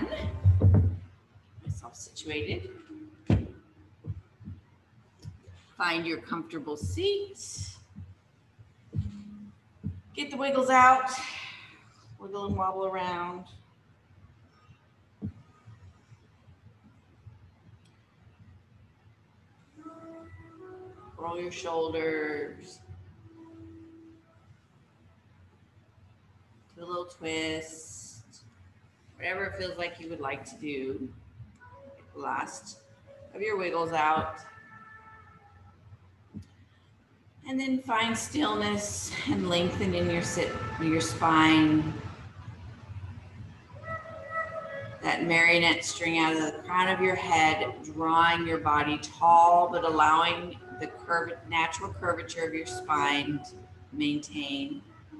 everyone. Myself situated. Find your comfortable seat. Get the wiggles out. Wiggle and wobble around. Roll your shoulders. Do a little twist. Whatever it feels like you would like to do. Get the last of your wiggles out. And then find stillness and lengthen in your spine. That marionette string out of the crown of your head, drawing your body tall, but allowing the natural curvature of your spine to maintain.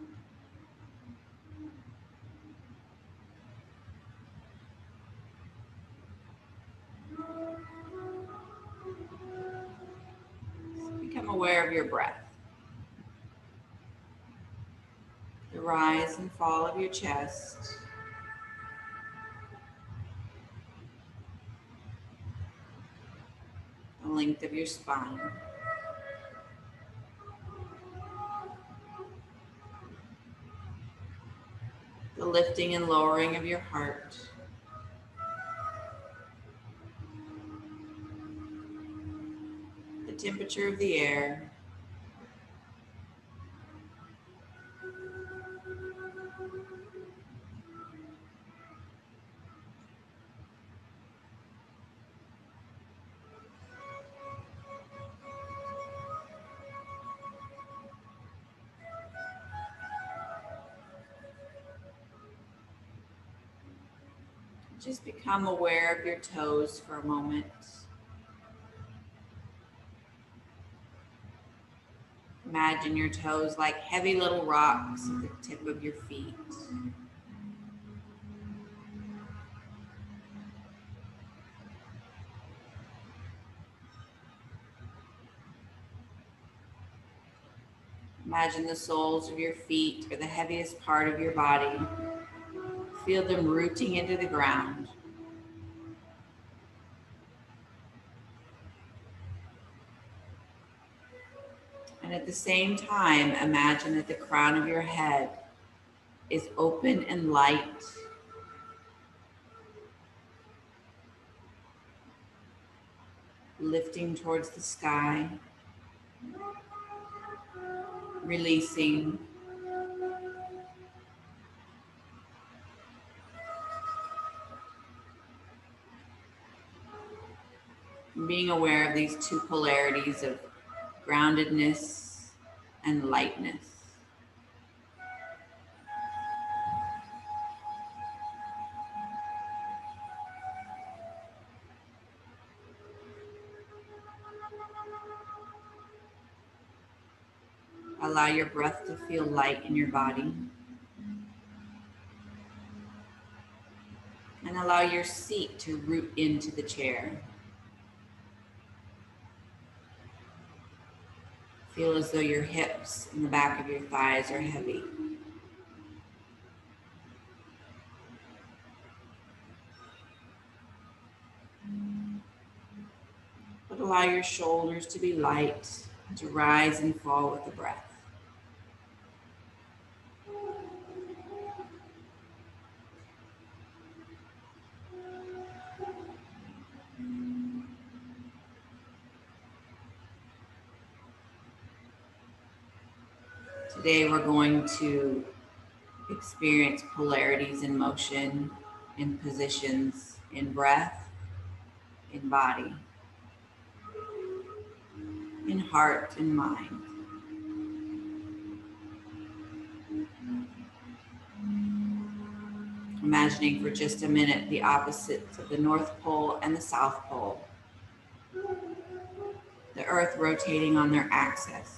Become aware of your breath. The rise and fall of your chest. The length of your spine. The lifting and lowering of your heart. The temperature of the air. Just become aware of your toes for a moment. Imagine your toes like heavy little rocks at the tip of your feet. Imagine the soles of your feet are the heaviest part of your body. Feel them rooting into the ground. And at the same time, imagine that the crown of your head is open and light. Lifting towards the sky. Releasing. Being aware of these two polarities of groundedness and lightness. Allow your breath to feel light in your body. And allow your seat to root into the chair. Feel as though your hips and the back of your thighs are heavy. But allow your shoulders to be light, to rise and fall with the breath. Today we're going to experience polarities in motion, in positions, in breath, in body, in heart and mind. Imagining for just a minute the opposites of the North Pole and the South Pole. The Earth rotating on their axis.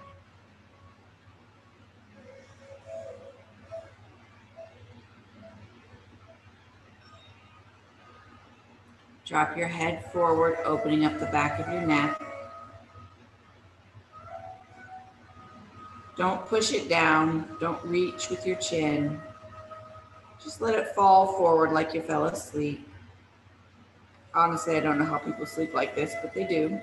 Drop your head forward, opening up the back of your neck. Don't push it down. Don't reach with your chin. Just let it fall forward like you fell asleep. Honestly, I don't know how people sleep like this, but they do.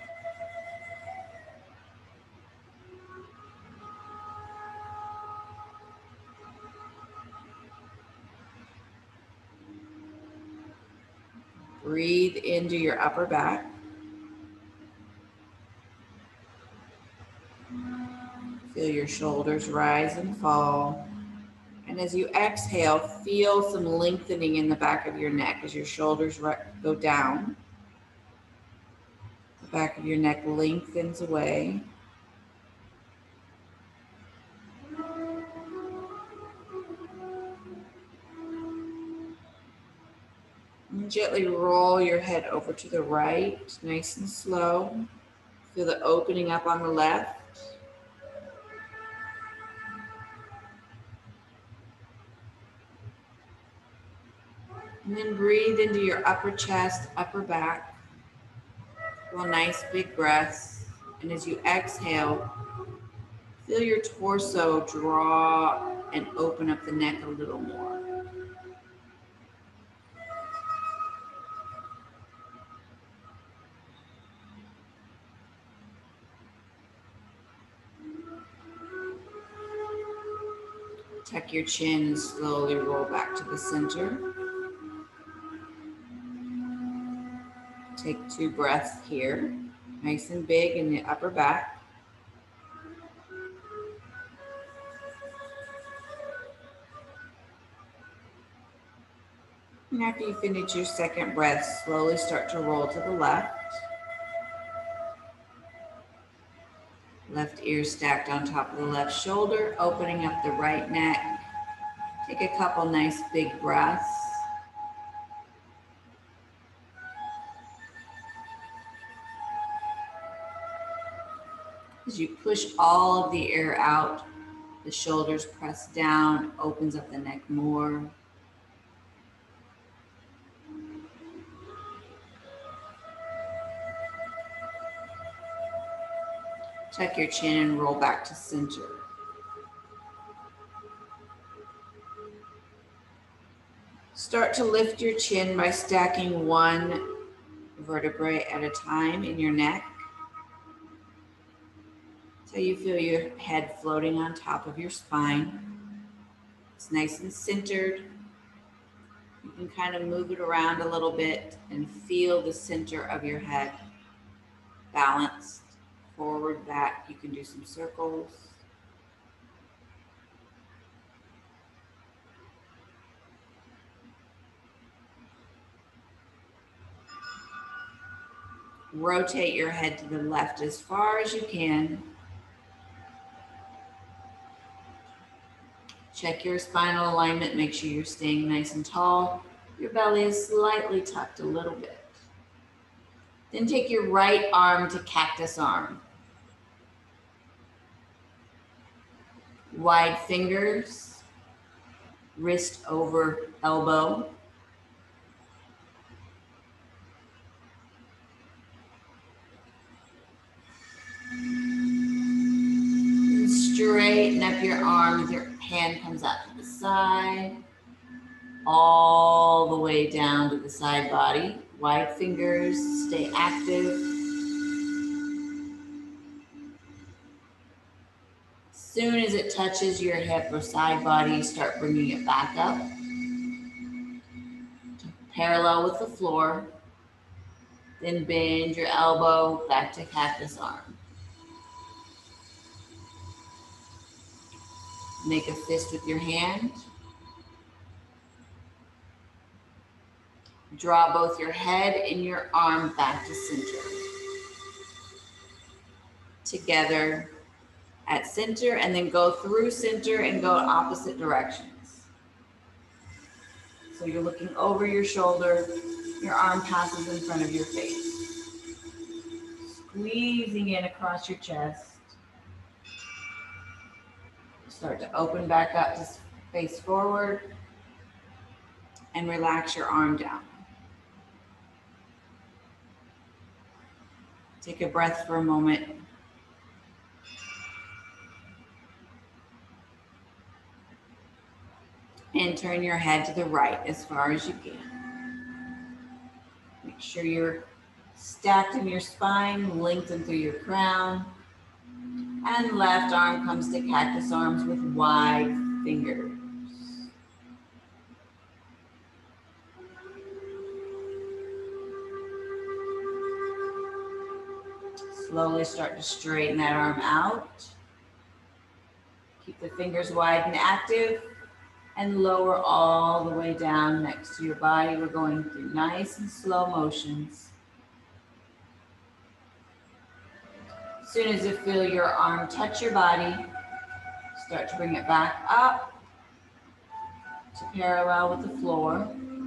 Breathe into your upper back. Feel your shoulders rise and fall. And as you exhale, feel some lengthening in the back of your neck as your shoulders go down. The back of your neck lengthens away. And gently roll your head over to the right, nice and slow. Feel the opening up on the left. And then breathe into your upper chest, upper back. Feel nice big breaths. And as you exhale, feel your torso draw and open up the neck a little more. Tuck your chin and slowly roll back to the center. Take 2 breaths here, nice and big in the upper back. And after you finish your second breath, slowly start to roll to the left. Left ear stacked on top of the left shoulder, opening up the right neck. Take a couple nice big breaths. As you push all of the air out, the shoulders press down, opens up the neck more. Tuck your chin and roll back to center. Start to lift your chin by stacking 1 vertebrae at a time in your neck. So you feel your head floating on top of your spine. It's nice and centered. You can kind of move it around a little bit and feel the center of your head balanced, forward, back. You can do some circles. Rotate your head to the left as far as you can. Check your spinal alignment. Make sure you're staying nice and tall. Your belly is slightly tucked a little bit. Then take your right arm to cactus arm. Wide fingers, wrist over elbow. And straighten up your arms. Your hand comes out to the side, all the way down to the side body. Wide fingers, stay active. Soon as it touches your hip or side body, start bringing it back up. Parallel with the floor. Then bend your elbow back to cactus arm. Make a fist with your hand. Draw both your head and your arm back to center. Together at center, and then go through center and go in opposite directions. So you're looking over your shoulder, your arm passes in front of your face. Squeezing in across your chest. Start to open back up to face forward and relax your arm down. Take a breath for a moment. And turn your head to the right as far as you can. Make sure you're stacked in your spine, lengthen through your crown. And left arm comes to cactus arms with wide fingers. Slowly start to straighten that arm out. Keep the fingers wide and active. And lower all the way down next to your body. We're going through nice and slow motions. As soon as you feel your arm touch your body, start to bring it back up to parallel with the floor.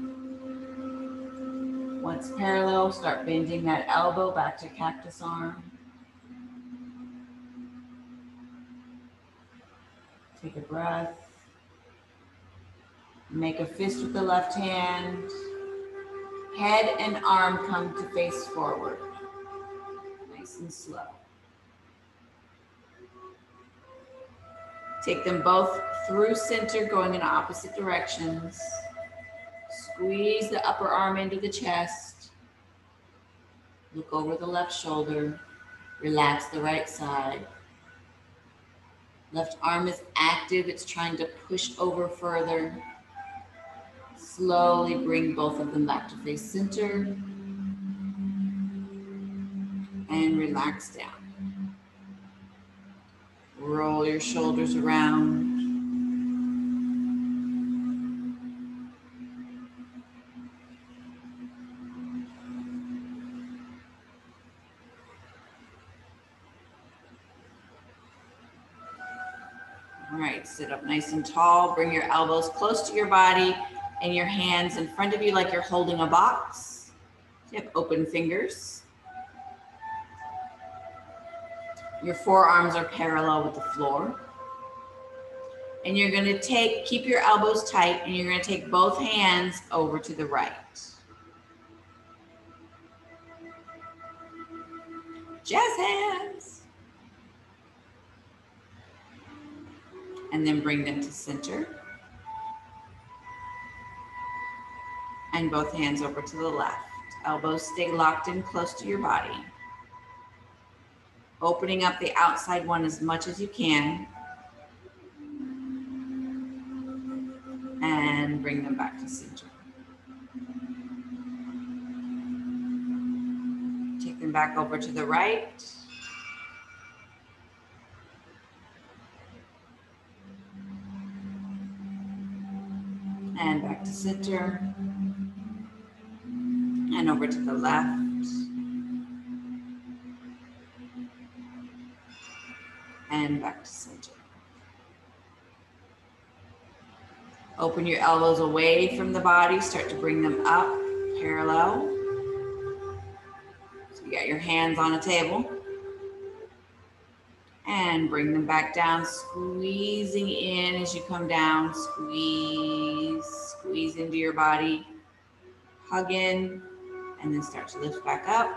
Once parallel, start bending that elbow back to cactus arm. Take a breath. Make a fist with the left hand. Head and arm come to face forward. Nice and slow. Take them both through center, going in opposite directions. Squeeze the upper arm into the chest. Look over the left shoulder. Relax the right side. Left arm is active. It's trying to push over further. Slowly bring both of them back to face center. And relax down. Roll your shoulders around. All right, sit up nice and tall. Bring your elbows close to your body and your hands in front of you like you're holding a box. You have open fingers. Your forearms are parallel with the floor. And you're going to keep your elbows tight, and you're going to take both hands over to the right. Jazz hands. And then bring them to center. And both hands over to the left. Elbows stay locked in close to your body. Opening up the outside one as much as you can. And bring them back to center. Take them back over to the right. And back to center. And over to the left. And back to center. Open your elbows away from the body. Start to bring them up, parallel. So you got your hands on a table. And bring them back down, squeezing in as you come down. Squeeze, squeeze into your body. Hug in, and then start to lift back up.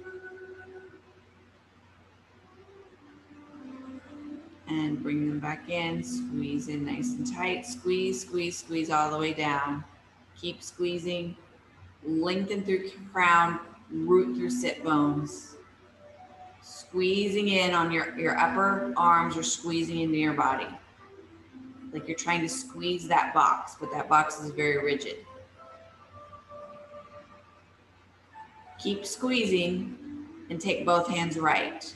And bring them back in, squeeze in nice and tight. Squeeze, squeeze, squeeze all the way down. Keep squeezing. Lengthen through crown, root through sit bones. Squeezing in on your upper arms, you're squeezing into your body. Like you're trying to squeeze that box, but that box is very rigid. Keep squeezing and take both hands right.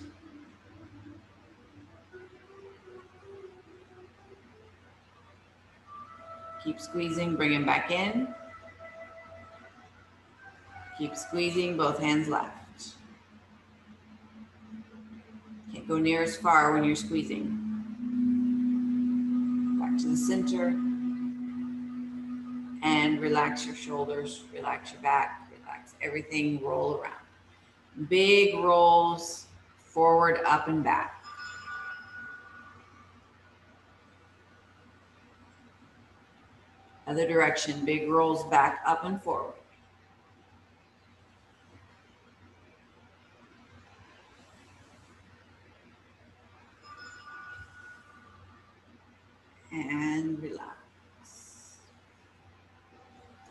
Keep squeezing, bring them back in. Keep squeezing, both hands left. Can't go near as far when you're squeezing. Back to the center. And relax your shoulders, relax your back, relax everything, roll around. Big rolls, forward, up, and back. Other direction, big rolls back, up, and forward. And relax.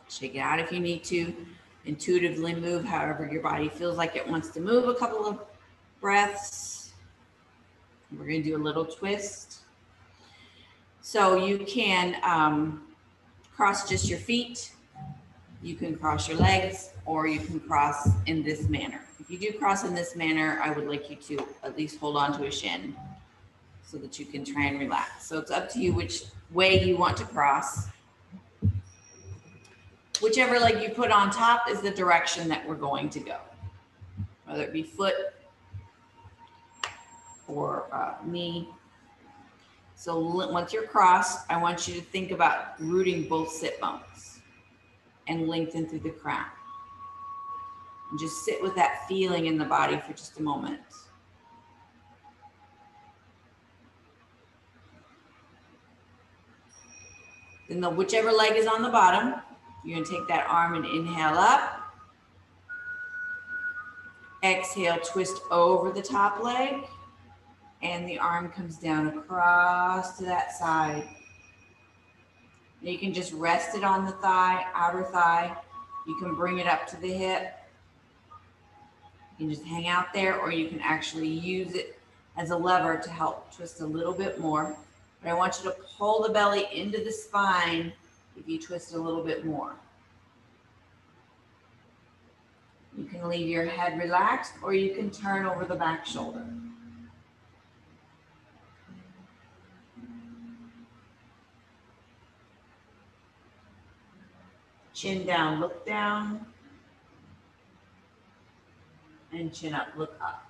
Shake it out if you need to. Intuitively move however your body feels like it wants to move. A couple of breaths. We're going to do a little twist. So you can cross just your feet. You can cross your legs, or you can cross in this manner. If you do cross in this manner, I would like you to at least hold on to a shin so that you can try and relax. So it's up to you which way you want to cross. Whichever leg you put on top is the direction that we're going to go, whether it be foot or knee. So once you're crossed, I want you to think about rooting both sit bones and lengthen through the crown. And just sit with that feeling in the body for just a moment. Then whichever leg is on the bottom, you're gonna take that arm and inhale up. Exhale, twist over the top leg, and the arm comes down across to that side. Now you can just rest it on the thigh, outer thigh. You can bring it up to the hip. You can just hang out there, or you can actually use it as a lever to help twist a little bit more. But I want you to pull the belly into the spine if you twist a little bit more. You can leave your head relaxed, or you can turn over the back shoulder. Chin down, look down. And chin up, look up.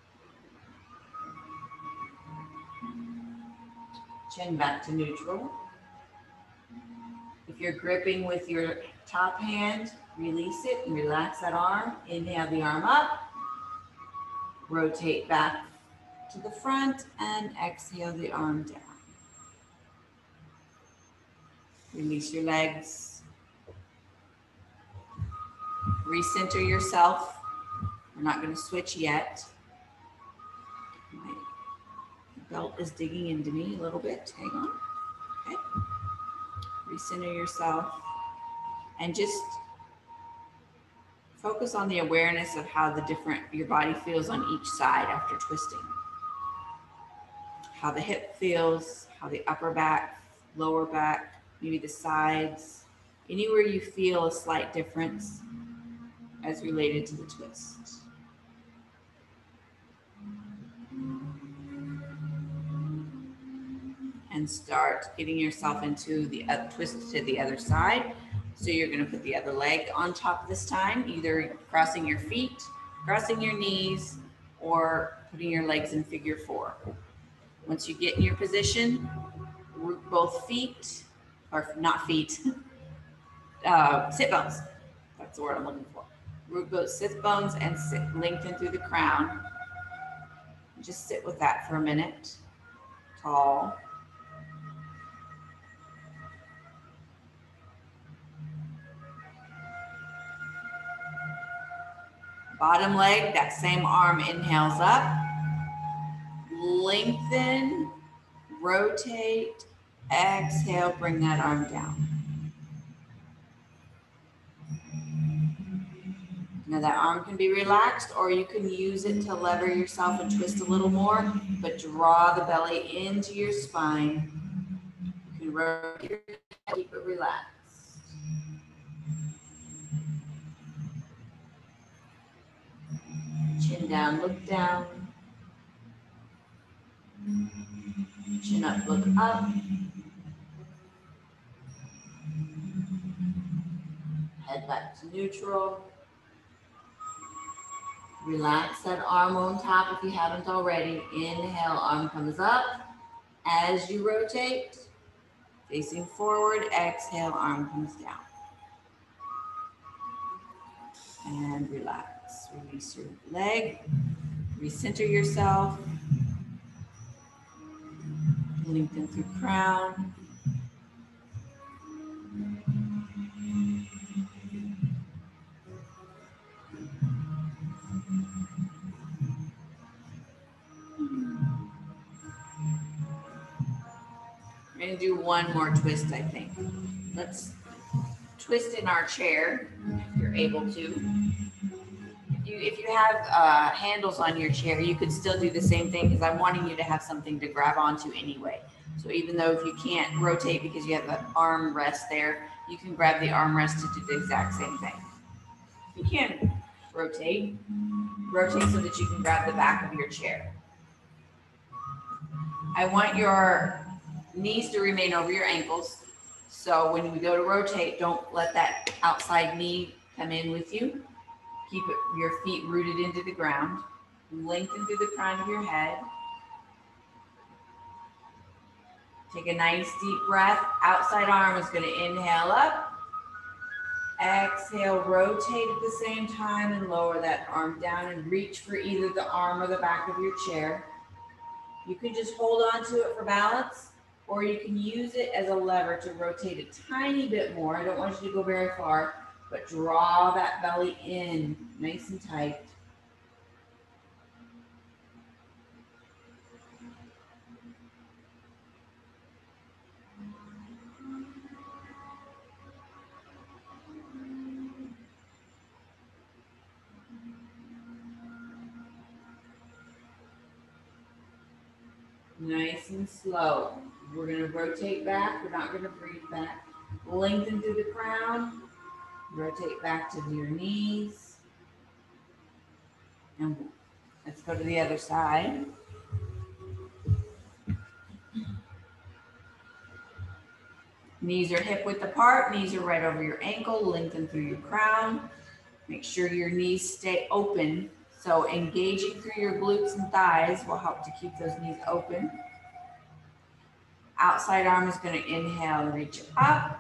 Chin back to neutral. If you're gripping with your top hand, release it and relax that arm. Inhale the arm up. Rotate back to the front and exhale the arm down. Release your legs. Recenter yourself. We're not going to switch yet. My belt is digging into me a little bit. Hang on. Okay. Recenter yourself and just focus on the awareness of how your body feels on each side after twisting. How the hip feels, how the upper back, lower back, maybe the sides, anywhere you feel a slight difference as related to the twist. And start getting yourself into the twist to the other side. So you're going to put the other leg on top this time, either crossing your feet, crossing your knees, or putting your legs in figure four. Once you get in your position, root both feet, or not feet, sit bones. That's the word I'm looking for. Root both sit bones and lengthen through the crown. Just sit with that for a minute. Tall. Bottom leg, that same arm inhales up. Lengthen, rotate, exhale, bring that arm down. Now that arm can be relaxed, or you can use it to lever yourself and twist a little more, but draw the belly into your spine. You can rotate your head, keep it relaxed. Chin down, look down. Chin up, look up. Head back to neutral. Relax that arm on top if you haven't already. Inhale, arm comes up. As you rotate, facing forward, exhale, arm comes down. And relax. Release your leg. Recenter yourself. Lengthen through crown. We're going to do one more twist, I think. Let's twist in our chair if you're able to. If you have handles on your chair, you could still do the same thing because I'm wanting you to have something to grab onto anyway. So even though if you can't rotate because you have the arm rest there, you can grab the armrest to do the exact same thing. You can rotate so that you can grab the back of your chair. I want your knees to remain over your ankles. So when we go to rotate, don't let that outside knee come in with you. Keep your feet rooted into the ground. Lengthen through the crown of your head. Take a nice deep breath. Outside arm is going to inhale up. Exhale, rotate at the same time and lower that arm down and reach for either the arm or the back of your chair. You can just hold on to it for balance, or you can use it as a lever to rotate a tiny bit more. I don't want you to go very far, but draw that belly in nice and tight. Nice and slow. We're going to rotate back. We're not going to breathe back. Lengthen through the crown. Rotate back to your knees. And let's go to the other side. Knees are hip width apart. Knees are right over your ankle. Lengthen through your crown. Make sure your knees stay open. So engaging through your glutes and thighs will help to keep those knees open. Outside arm is going to inhale, reach up.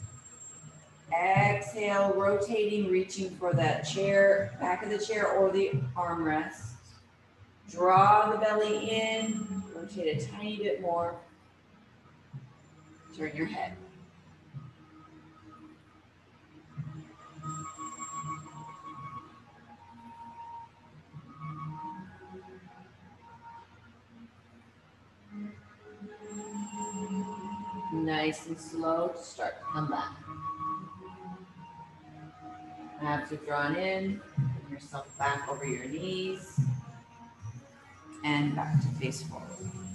Exhale, rotating, reaching for that chair, back of the chair or the armrest. Draw the belly in, rotate a tiny bit more. Turn your head. Nice and slow to start to come back. Abs are drawn in. Bring yourself back over your knees. And back to face forward.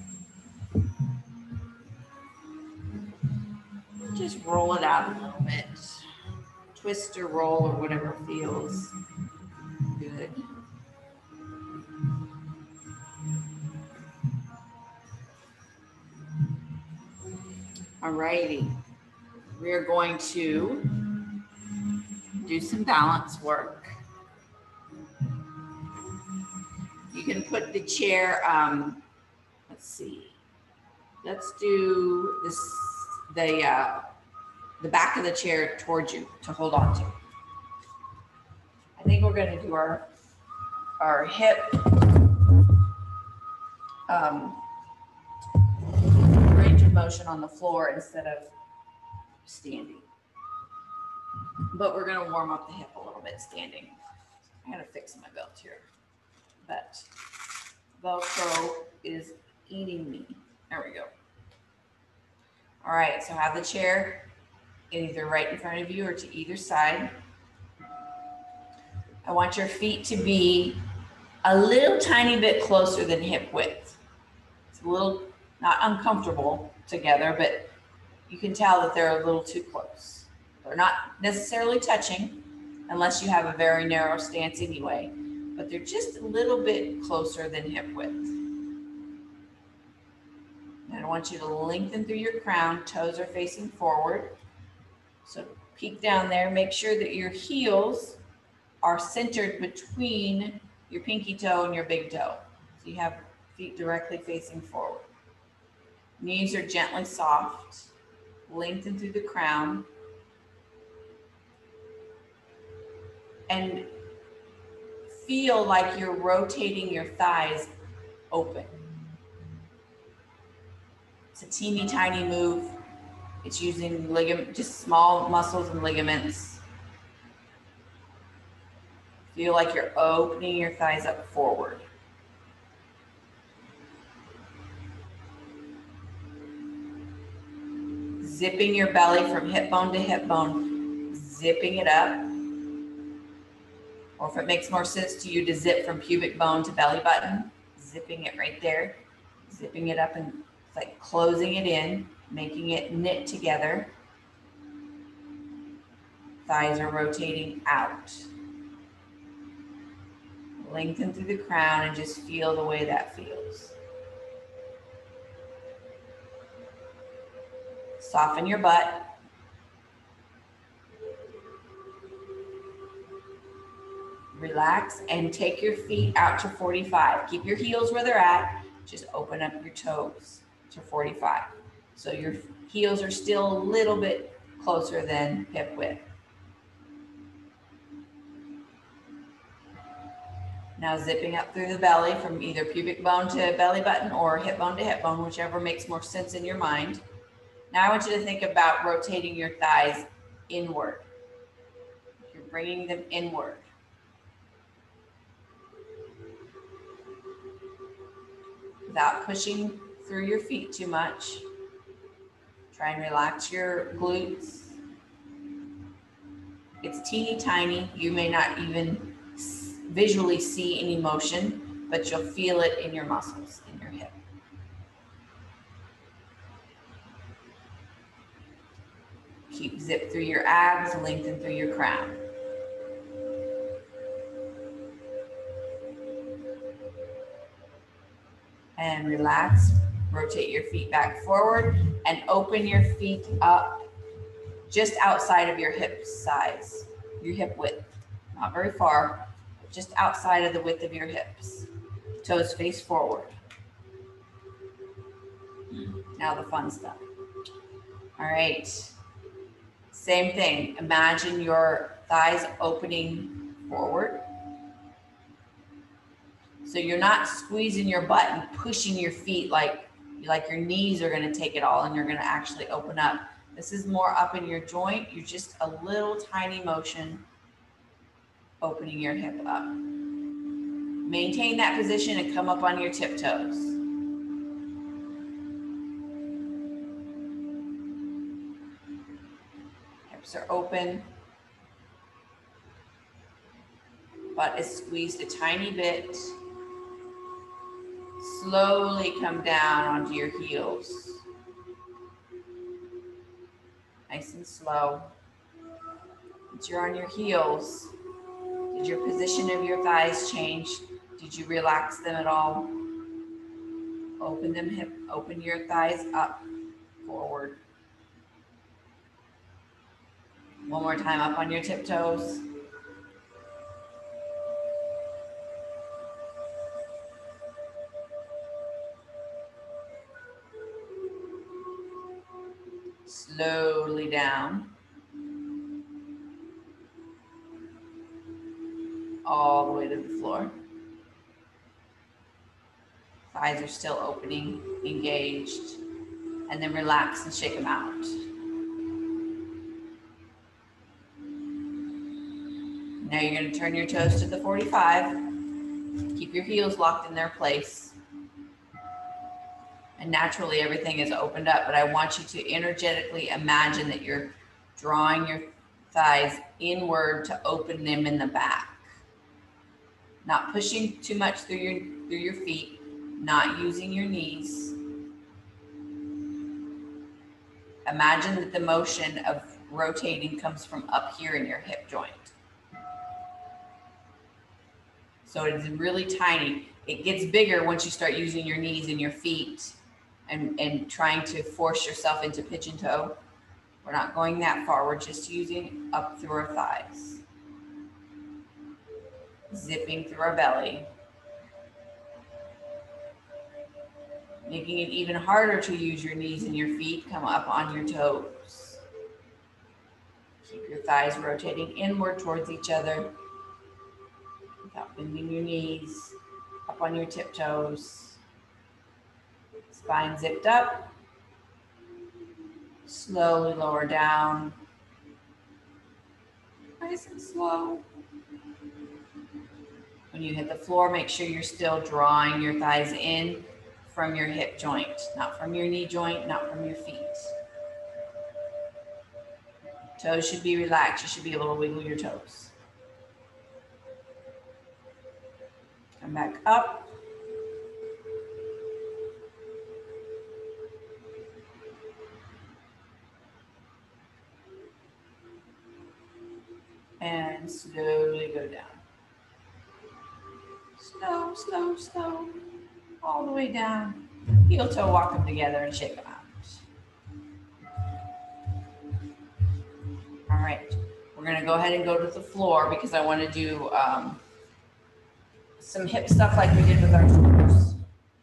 Just roll it out a little bit. Twist or roll or whatever feels good. Alrighty, we are going to do some balance work. You can put the chair, let's see, let's do this, the back of the chair towards you to hold on to. I think we're going to do our hip range of motion on the floor instead of standing. But we're going to warm up the hip a little bit standing. I got to fix my belt here. But Velcro is eating me. There we go. All right, so have the chair either right in front of you or to either side. I want your feet to be a little tiny bit closer than hip width. It's a little not uncomfortable together, but you can tell that they're a little too close. They're not necessarily touching unless you have a very narrow stance anyway, but they're just a little bit closer than hip width. And I want you to lengthen through your crown. Toes are facing forward. So peek down there. Make sure that your heels are centered between your pinky toe and your big toe. So you have feet directly facing forward. Knees are gently soft. Lengthen through the crown. And feel like you're rotating your thighs open. It's a teeny tiny move. It's using ligament, just small muscles and ligaments. Feel like you're opening your thighs up forward. Zipping your belly from hip bone to hip bone. zipping it up. Or if it makes more sense to you to zip from pubic bone to belly button, zipping it right there, zipping it up and it's like closing it in, making it knit together. Thighs are rotating out. Lengthen through the crown and just feel the way that feels. Soften your butt. Relax and take your feet out to 45. Keep your heels where they're at. Just open up your toes to 45. So your heels are still a little bit closer than hip width. Now zipping up through the belly from either pubic bone to belly button or hip bone to hip bone, whichever makes more sense in your mind. Now I want you to think about rotating your thighs inward. You're bringing them inward. Without pushing through your feet too much. Try and relax your glutes. It's teeny tiny. You may not even visually see any motion, but you'll feel it in your muscles, in your hip. Keep zip through your abs, lengthen through your crown. And relax, rotate your feet back forward and open your feet up just outside of your hip size, your hip width. Not very far, but just outside of the width of your hips. Toes face forward. Now the fun stuff. All right, same thing. Imagine your thighs opening forward. So you're not squeezing your butt and pushing your feet like your knees are going to take it all and you're going to actually open up. This is more up in your joint. You're just a little tiny motion opening your hip up. Maintain that position and come up on your tiptoes. Hips are open. Butt is squeezed a tiny bit. Slowly come down onto your heels. Nice and slow. Once you're on your heels, did your position of your thighs change? Did you relax them at all? Open your thighs up, forward. One more time, up on your tiptoes. Slowly down. All the way to the floor. Thighs are still opening, engaged. And then relax and shake them out. Now you're going to turn your toes to the 45. Keep your heels locked in their place. And naturally everything is opened up, but I want you to energetically imagine that you're drawing your thighs inward to open them in the back. Not pushing too much through your feet, not using your knees. Imagine that the motion of rotating comes from up here in your hip joint. So it is really tiny. It gets bigger once you start using your knees and your feet and trying to force yourself into pigeon toe. We're not going that far. We're just using up through our thighs. Zipping through our belly. Making it even harder to use your knees and your feet. Come up on your toes. Keep your thighs rotating inward towards each other without bending your knees. Up on your tiptoes. Spine zipped up. Slowly lower down. Nice and slow. When you hit the floor, make sure you're still drawing your thighs in from your hip joint, not from your knee joint, not from your feet. Toes should be relaxed. You should be able to wiggle your toes. Come back up. And slowly go down. Slow, slow, slow. All the way down. Heel toe walk them together and shake them out. All right. We're going to go ahead and go to the floor because I want to do some hip stuff like we did with our shoulders.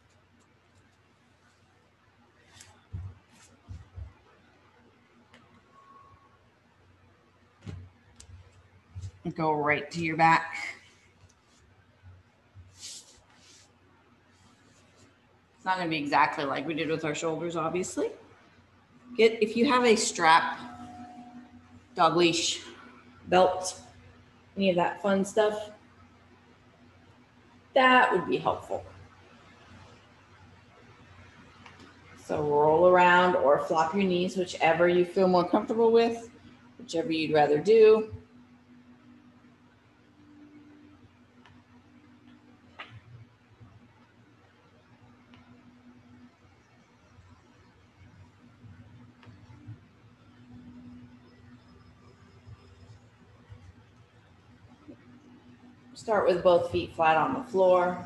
Go right to your back. It's not going to be exactly like we did with our shoulders, obviously. If you have a strap, dog leash, belt, any of that fun stuff, that would be helpful. So roll around or flop your knees, whichever you feel more comfortable with, whichever you'd rather do. Start with both feet flat on the floor.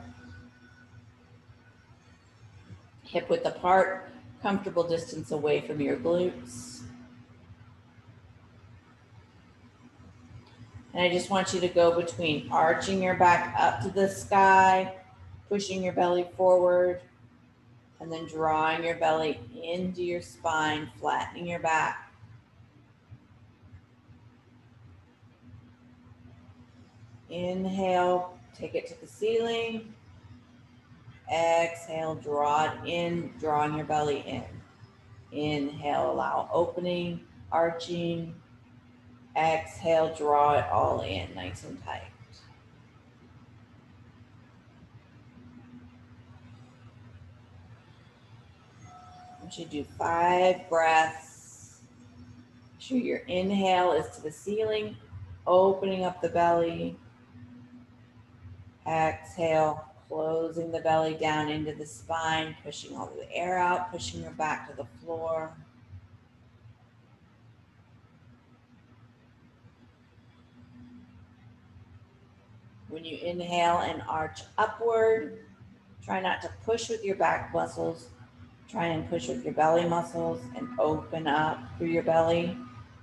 Hip width apart, comfortable distance away from your glutes. And I just want you to go between arching your back up to the sky, pushing your belly forward, and then drawing your belly into your spine, flattening your back. Inhale, take it to the ceiling. Exhale, draw it in, drawing your belly in. Inhale, allow opening, arching. Exhale, draw it all in, nice and tight. I want you to do 5 breaths. Make sure your inhale is to the ceiling, opening up the belly. Exhale, closing the belly down into the spine, pushing all the air out, pushing your back to the floor. When you inhale and arch upward, try not to push with your back muscles. Try and push with your belly muscles and open up through your belly.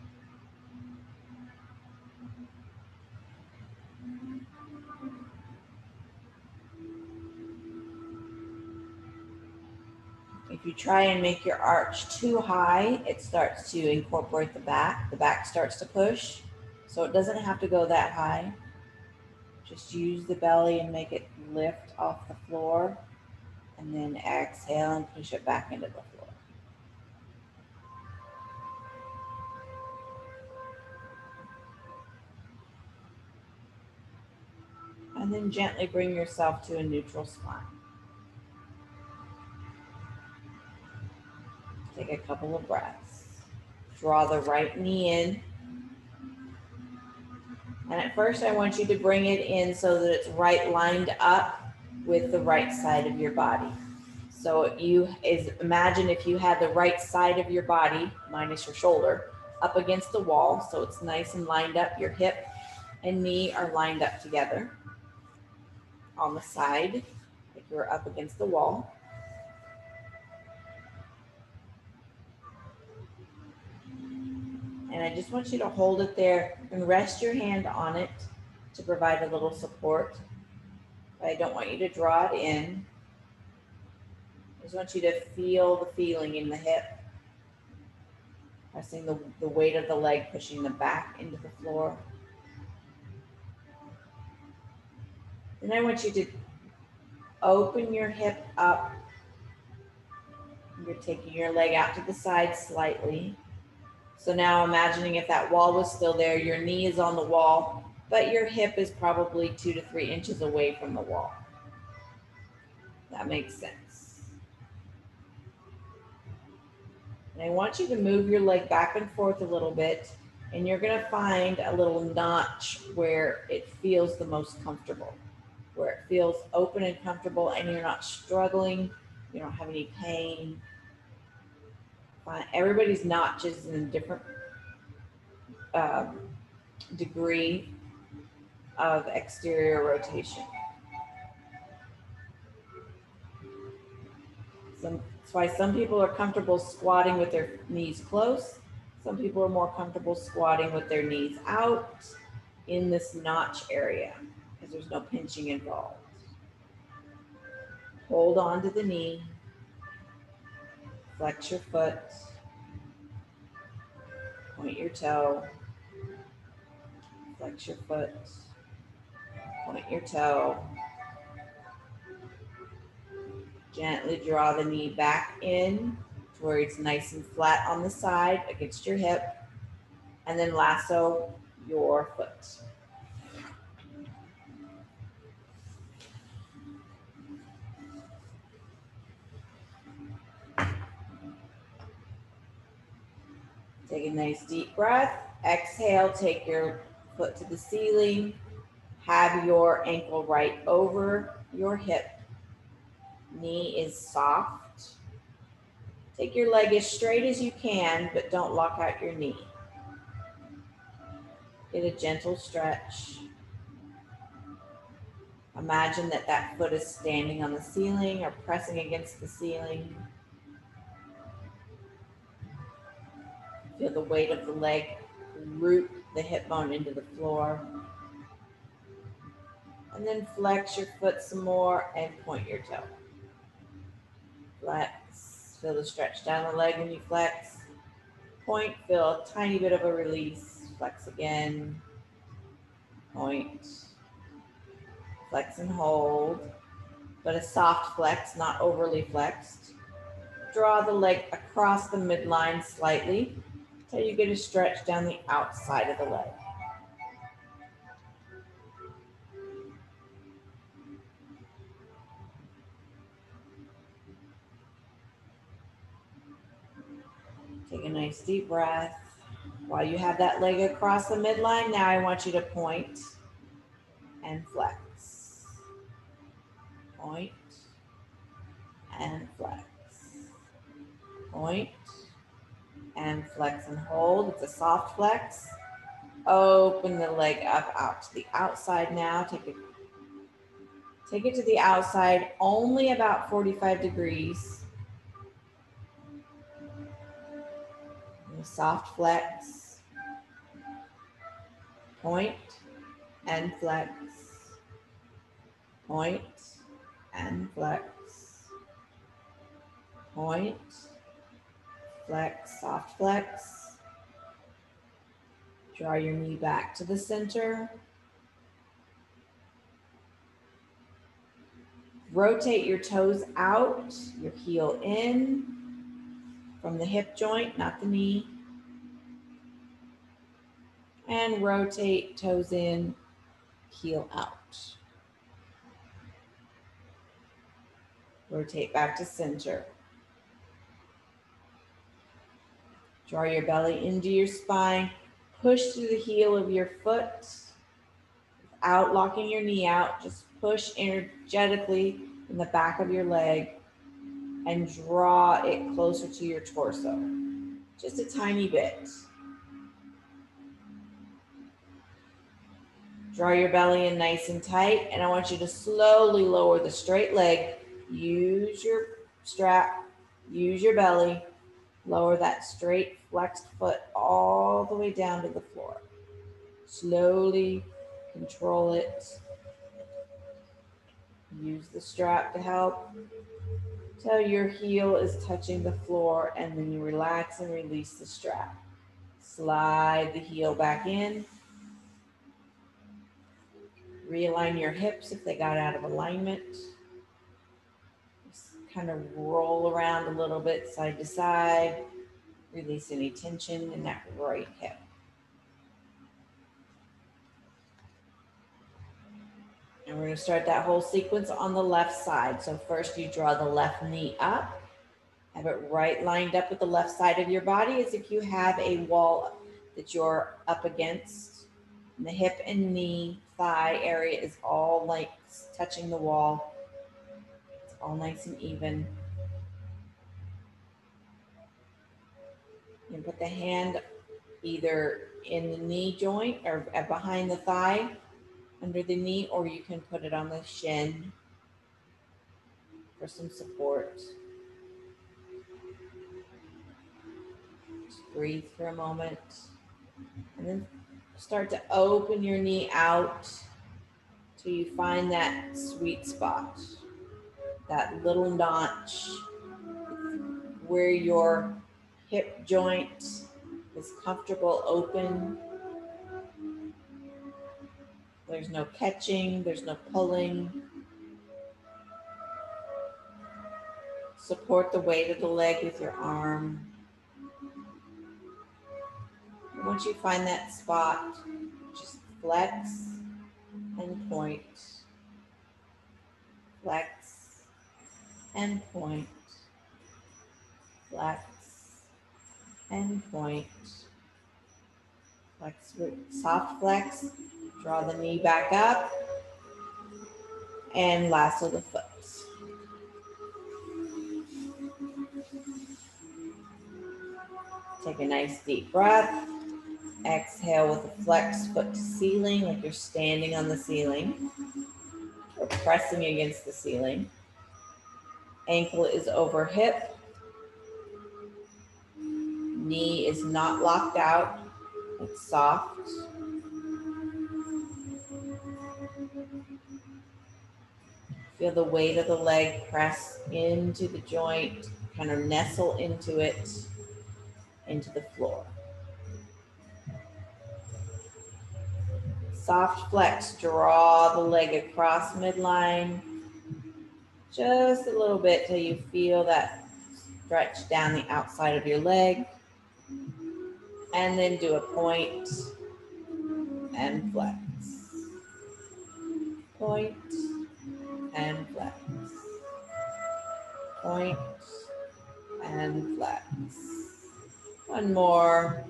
If you try and make your arch too high, it starts to incorporate the back. The back starts to push, so it doesn't have to go that high. Just use the belly and make it lift off the floor, and then exhale and push it back into the floor. And then gently bring yourself to a neutral spine. Take a couple of breaths. Draw the right knee in. And at first I want you to bring it in so that it's right lined up with the right side of your body. So imagine if you had the right side of your body, minus your shoulder, up against the wall. So it's nice and lined up. Your hip and knee are lined up together on the side, like you're up against the wall. And I just want you to hold it there and rest your hand on it to provide a little support. But I don't want you to draw it in. I just want you to feel the feeling in the hip. Pressing the weight of the leg, pushing the back into the floor. Then I want you to open your hip up. You're taking your leg out to the side slightly. So now imagining if that wall was still there, your knee is on the wall, but your hip is probably 2 to 3 inches away from the wall. That makes sense. And I want you to move your leg back and forth a little bit And you're going to find a little notch where it feels the most comfortable, where it feels open and comfortable and you're not struggling, you don't have any pain. Everybody's notch is in a different degree of exterior rotation. That's why some people are comfortable squatting with their knees close. Some people are more comfortable squatting with their knees out in this notch area because there's no pinching involved. Hold on to the knee. Flex your foot. Point your toe. Flex your foot. Point your toe. Gently draw the knee back in to where it's nice and flat on the side against your hip. And then lasso your foot. Take a nice deep breath. Exhale, take your foot to the ceiling. Have your ankle right over your hip. Knee is soft. Take your leg as straight as you can, but don't lock out your knee. Get a gentle stretch. Imagine that that foot is standing on the ceiling or pressing against the ceiling. Feel the weight of the leg root the hip bone into the floor. And then flex your foot some more and point your toe. Flex. Feel the stretch down the leg when you flex. Point. Feel a tiny bit of a release. Flex again. Point. Flex and hold. But a soft flex, not overly flexed. Draw the leg across the midline slightly until you get a stretch down the outside of the leg. Take a nice deep breath. While you have that leg across the midline, now I want you to point and flex. Point and flex. Point and flex and hold. It's a soft flex. Open the leg up out to the outside now. Take it to the outside, only about 45 degrees. A soft flex. Point and flex. Point and flex. Point, flex, soft flex. Draw your knee back to the center. Rotate your toes out, your heel in from the hip joint, not the knee. And rotate toes in, heel out. Rotate back to center. Draw your belly into your spine. Push through the heel of your foot without locking your knee out. Just push energetically in the back of your leg and draw it closer to your torso. Just a tiny bit. Draw your belly in nice and tight, and I want you to slowly lower the straight leg. Use your strap, use your belly. Lower that straight flexed foot all the way down to the floor. Slowly control it. Use the strap to help till your heel is touching the floor, and then you relax and release the strap. Slide the heel back in. Realign your hips if they got out of alignment. Kind of roll around a little bit side to side. Release any tension in that right hip. And we're going to start that whole sequence on the left side. So first you draw the left knee up. Have it right lined up with the left side of your body as if you have a wall that you're up against. And the hip and knee, thigh area is all like touching the wall. It's all nice and even. You can put the hand either in the knee joint or behind the thigh, under the knee, or you can put it on the shin for some support. Just breathe for a moment. And then start to open your knee out till you find that sweet spot, that little notch where your hip joint is comfortable open. There's no catching, there's no pulling. Support the weight of the leg with your arm. And once you find that spot, just flex and point. Flex and point. Flex and point. Flex, soft flex. Draw the knee back up and lasso the foot. Take a nice deep breath. Exhale with a flexed foot to ceiling, like you're standing on the ceiling or pressing against the ceiling. Ankle is over hip. Knee is not locked out. It's soft. Feel the weight of the leg press into the joint, kind of nestle into it, into the floor. Soft flex, draw the leg across midline, just a little bit till you feel that stretch down the outside of your leg. And then do a point and flex. Point and flex. Point and flex. One more.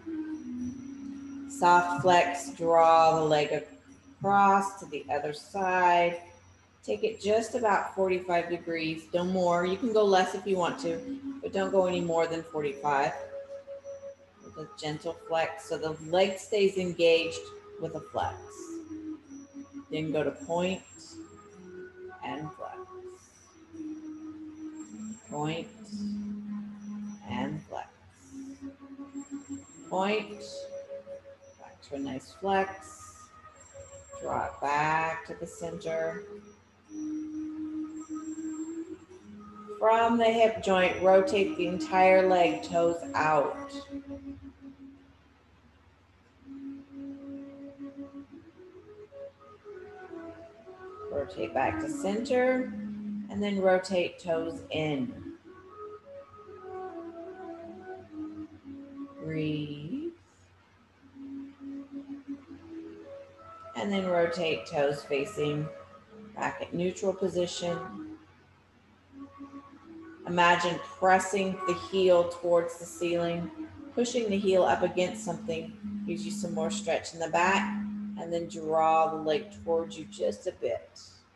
Soft flex, draw the leg across to the other side. Take it just about 45 degrees, no more. You can go less if you want to, but don't go any more than 45. With a gentle flex, so the leg stays engaged with a flex. Then go to point and flex. Point and flex. Point, back to a nice flex. Draw it back to the center. From the hip joint, rotate the entire leg, toes out. Rotate back to center, and then rotate toes in. Breathe. And then rotate toes facing back at neutral position. Imagine pressing the heel towards the ceiling, pushing the heel up against something, gives you some more stretch in the back, and then draw the leg towards you just a bit.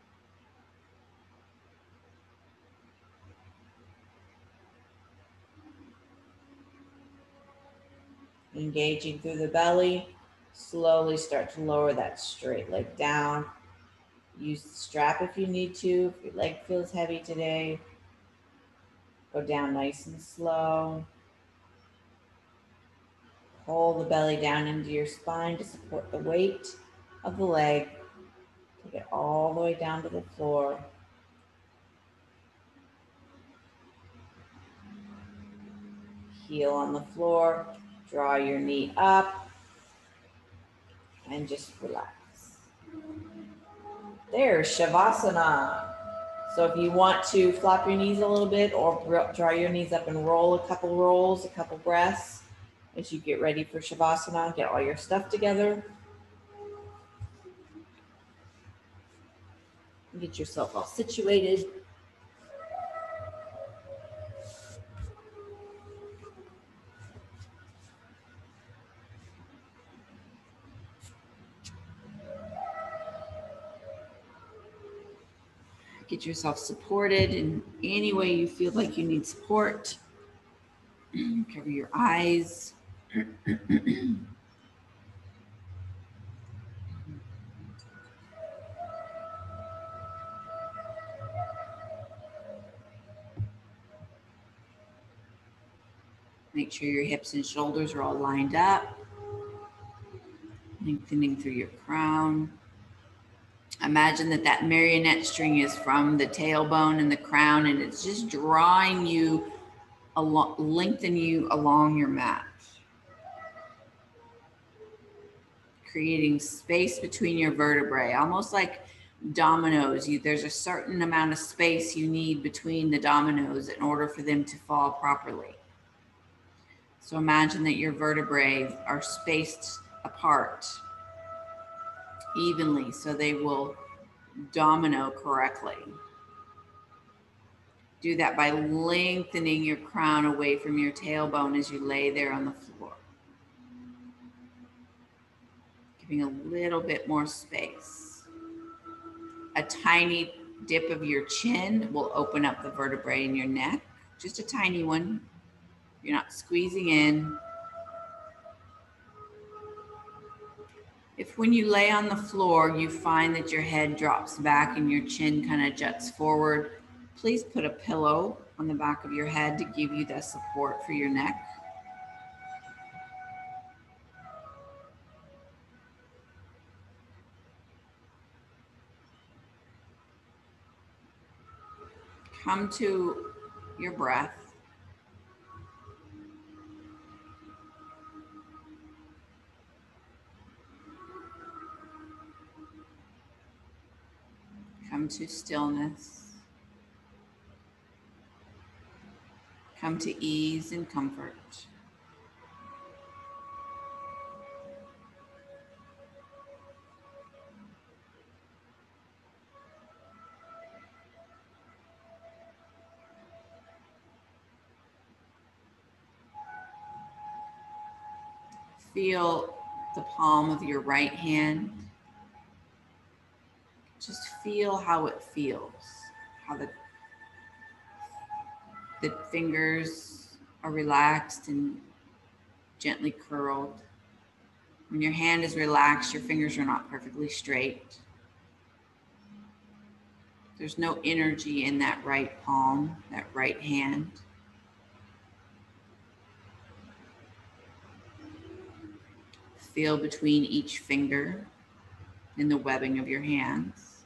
Engaging through the belly, slowly start to lower that straight leg down. Use the strap if you need to, if your leg feels heavy today. Go down nice and slow. Pull the belly down into your spine to support the weight of the leg. Take it all the way down to the floor. Heel on the floor. Draw your knee up. And just relax. There's Shavasana. So if you want to flop your knees a little bit or draw your knees up and roll a couple rolls, a couple breaths as you get ready for Shavasana, get all your stuff together. Get yourself all situated. Get yourself supported in any way you feel like you need support. Cover your eyes. Make sure your hips and shoulders are all lined up. Lengthening through your crown. Imagine that marionette string is from the tailbone and the crown, and it's just drawing you along, lengthening you along your mat. Creating space between your vertebrae, almost like dominoes. There's a certain amount of space you need between the dominoes in order for them to fall properly. So imagine that your vertebrae are spaced apart evenly so they will domino correctly. Do that by lengthening your crown away from your tailbone as you lay there on the floor. Giving a little bit more space. A tiny dip of your chin will open up the vertebrae in your neck. Just a tiny one. You're not squeezing in. If when you lay on the floor, you find that your head drops back and your chin kind of juts forward, please put a pillow on the back of your head to give you the support for your neck. Come to your breath. Come to stillness. Come to ease and comfort. Feel the palm of your right hand. Just feel how it feels, how the fingers are relaxed and gently curled. When your hand is relaxed, your fingers are not perfectly straight. There's no energy in that right palm, that right hand. Feel between each finger in the webbing of your hands.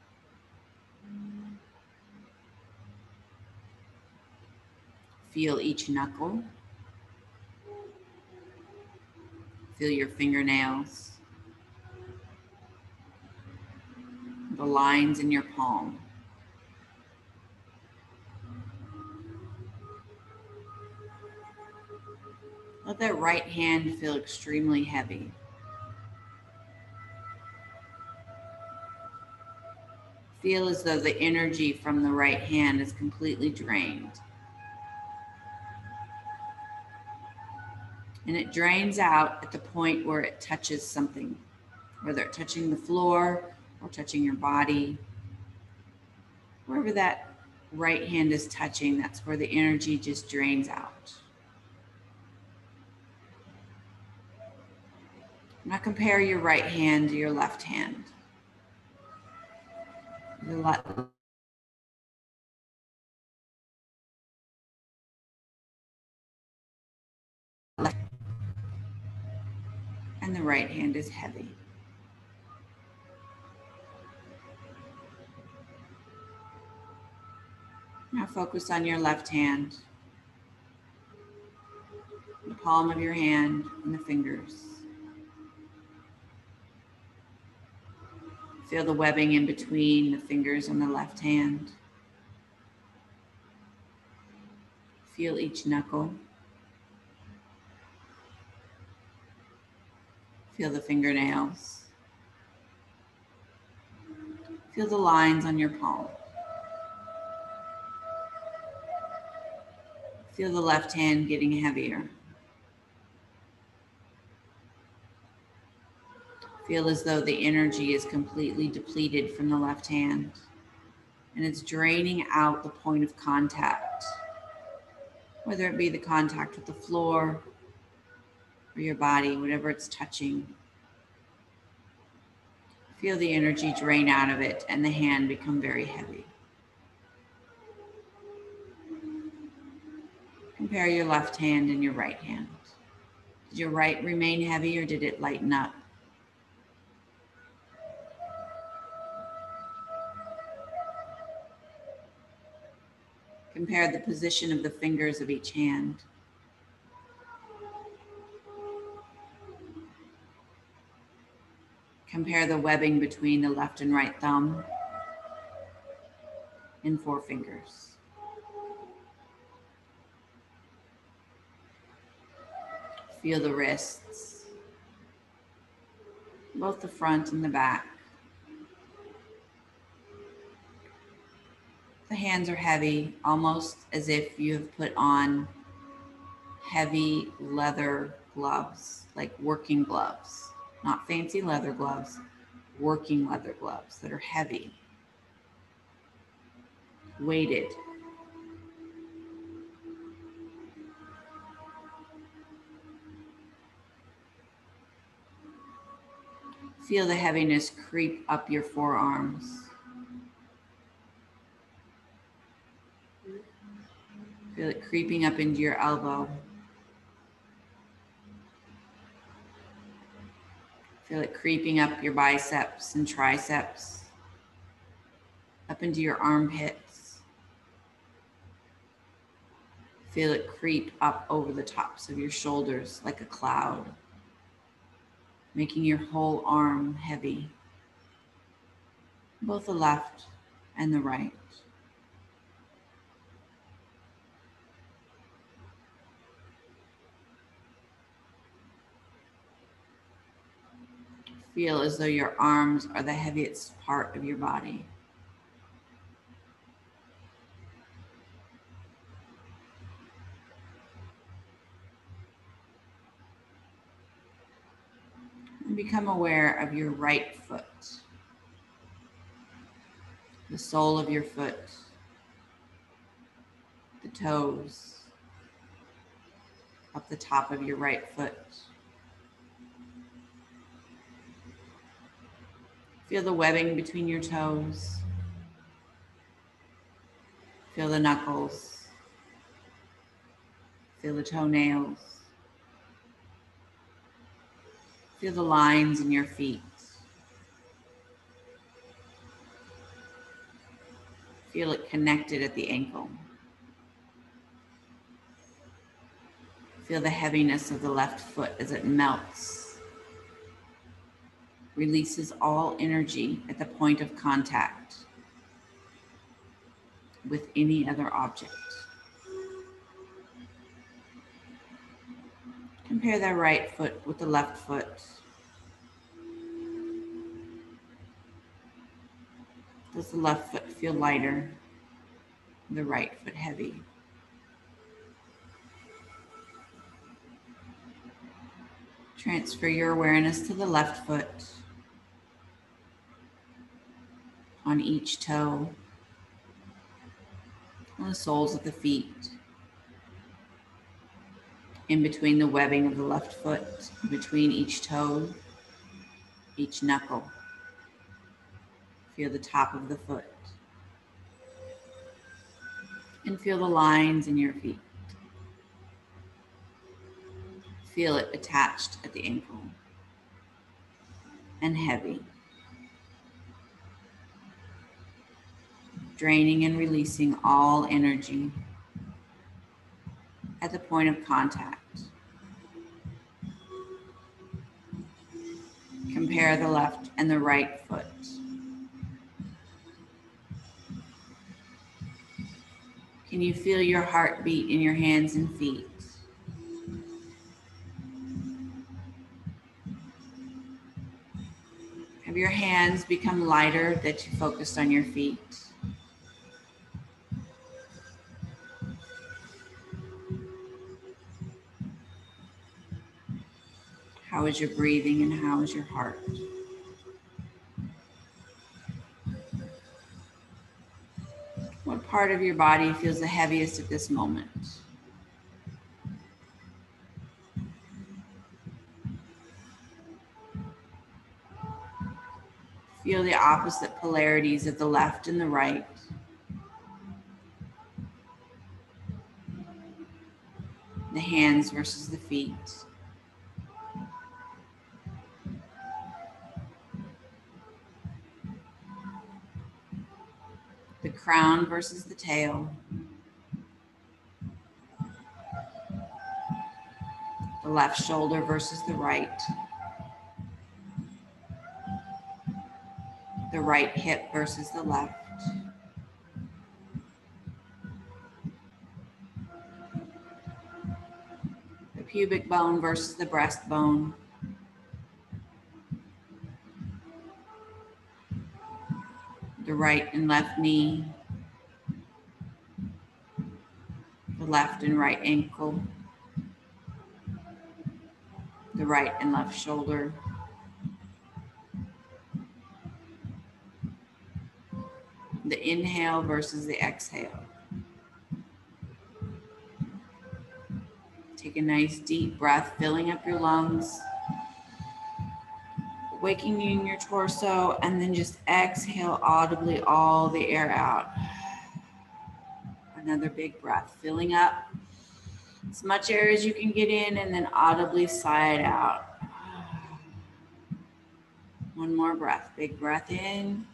Feel each knuckle. Feel your fingernails. The lines in your palm. Let that right hand feel extremely heavy. Feel as though the energy from the right hand is completely drained. And it drains out at the point where it touches something, whether it's touching the floor or touching your body. Wherever that right hand is touching, that's where the energy just drains out. Now compare your right hand to your left hand. The left and the right hand is heavy. Now focus on your left hand, the palm of your hand and the fingers. Feel the webbing in between the fingers on the left hand. Feel each knuckle. Feel the fingernails. Feel the lines on your palm. Feel the left hand getting heavier. Feel as though the energy is completely depleted from the left hand. and it's draining out the point of contact, whether it be the contact with the floor or your body, whatever it's touching. Feel the energy drain out of it and the hand become very heavy. Compare your left hand and your right hand. Did your right remain heavy or did it lighten up? Compare the position of the fingers of each hand. Compare the webbing between the left and right thumb and forefingers. Feel the wrists, both the front and the back. The hands are heavy, almost as if you have put on heavy leather gloves, like working gloves, not fancy leather gloves, working leather gloves that are heavy, weighted. Feel the heaviness creep up your forearms. Feel it creeping up into your elbow. Feel it creeping up your biceps and triceps, up into your armpits. Feel it creep up over the tops of your shoulders like a cloud, making your whole arm heavy, both the left and the right. Feel as though your arms are the heaviest part of your body. And become aware of your right foot, the sole of your foot, the toes, up the top of your right foot. Feel the webbing between your toes. Feel the knuckles. Feel the toenails. Feel the lines in your feet. Feel it connected at the ankle. Feel the heaviness of the left foot as it melts. Releases all energy at the point of contact with any other object. Compare the right foot with the left foot. Does the left foot feel lighter? The right foot heavy? Transfer your awareness to the left foot, on each toe, on the soles of the feet, in between the webbing of the left foot, between each toe, each knuckle. Feel the top of the foot. And feel the lines in your feet. Feel it attached at the ankle and heavy. Draining and releasing all energy at the point of contact. Compare the left and the right foot. Can you feel your heartbeat in your hands and feet? Have your hands become lighter that you focused on your feet? How is your breathing and how is your heart? part of your body feels the heaviest at this moment? Feel the opposite polarities of the left and the right. The hands versus the feet. The crown versus the tail. The left shoulder versus the right. The right hip versus the left. The pubic bone versus the breastbone. The right and left knee. The left and right ankle. The right and left shoulder. The inhale versus the exhale. Take a nice deep breath, filling up your lungs, awakening your torso, and then just exhale audibly all the air out. Another big breath, filling up as much air as you can get in, and then audibly sigh it out. One more breath, big breath in.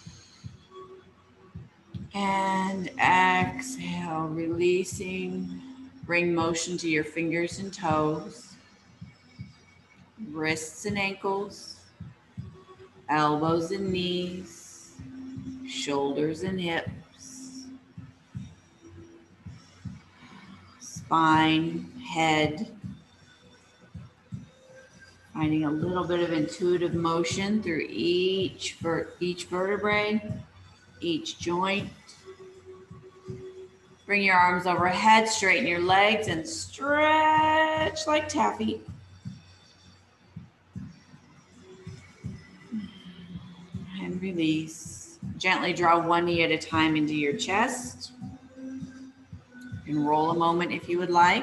And exhale, releasing. Bring motion to your fingers and toes, wrists and ankles, elbows and knees, shoulders and hips, spine, head. Finding a little bit of intuitive motion through each vertebrae, each joint. Bring your arms overhead, straighten your legs, and stretch like taffy. And release. Gently draw one knee at a time into your chest. You can roll a moment if you would like.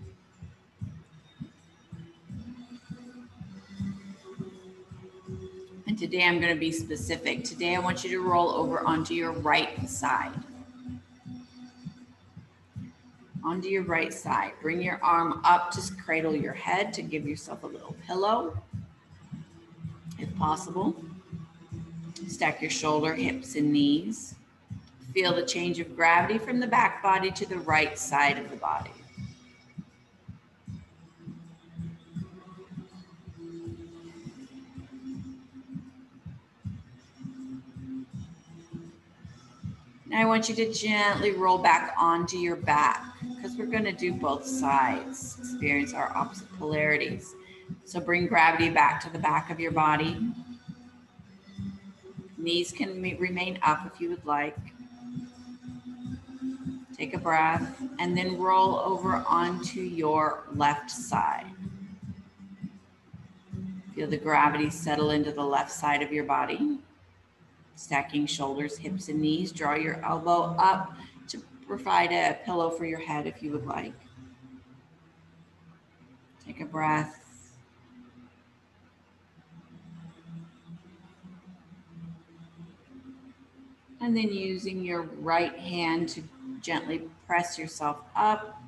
And today I'm going to be specific. Today I want you to roll over onto your right side. Onto your right side. Bring your arm up to cradle your head to give yourself a little pillow, if possible. Stack your shoulder, hips, and knees. Feel the change of gravity from the back body to the right side of the body. Now I want you to gently roll back onto your back because we're going to do both sides, experience our opposite polarities. So bring gravity back to the back of your body. Knees can remain up if you would like. Take a breath and then roll over onto your left side. Feel the gravity settle into the left side of your body. Stacking shoulders, hips, and knees. Draw your elbow up to provide a pillow for your head if you would like. Take a breath. And then using your right hand to gently press yourself up.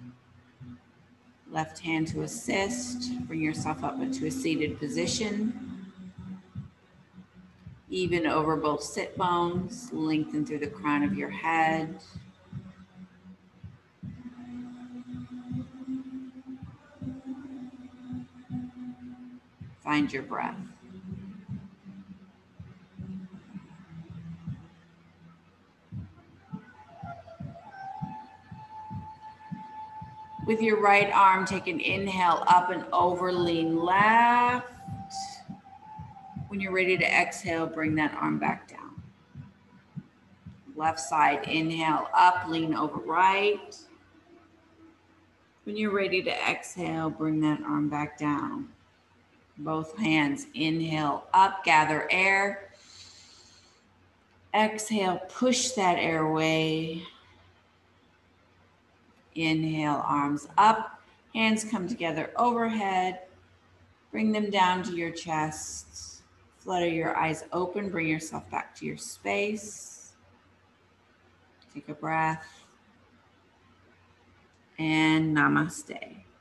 Left hand to assist. Bring yourself up into a seated position. Even over both sit bones, lengthen through the crown of your head. Find your breath. With your right arm, take an inhale up and over, lean left. When you're ready to exhale, bring that arm back down. Left side, inhale up, lean over right. When you're ready to exhale, bring that arm back down. Both hands, inhale up, gather air. Exhale, push that airway. Inhale, arms up, hands come together overhead. Bring them down to your chest. Flutter your eyes open, bring yourself back to your space. Take a breath. And namaste.